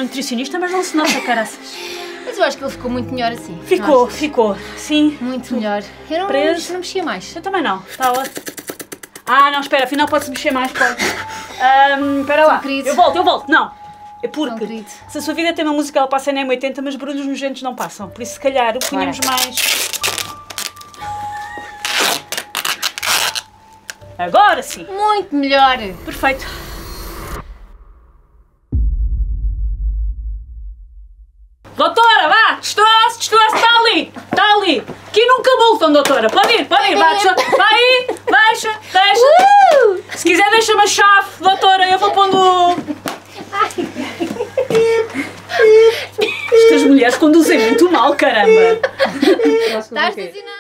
nutricionista, mas não se nota, caraças. Mas eu acho que ele ficou muito melhor assim. Ficou, sim. Muito melhor. Eu não mexia mais. Eu também não, está ótimo. Ah, não, espera, afinal pode-se mexer mais, pode. Espera lá, eu volto, não. É porque, se a sua vida tem uma música, ela passa na M80, mas barulhos nojentos não passam. Por isso, se calhar, punhamos mais... Agora sim. Muito melhor. Perfeito. Doutora, vá, destroce, está ali. Aqui nunca multam, doutora. Pode ir, vá, vai, deixa. Se quiser, deixa-me a chave, doutora, eu vou pondo... Estas mulheres conduzem muito mal, caramba. Estás a ensinar.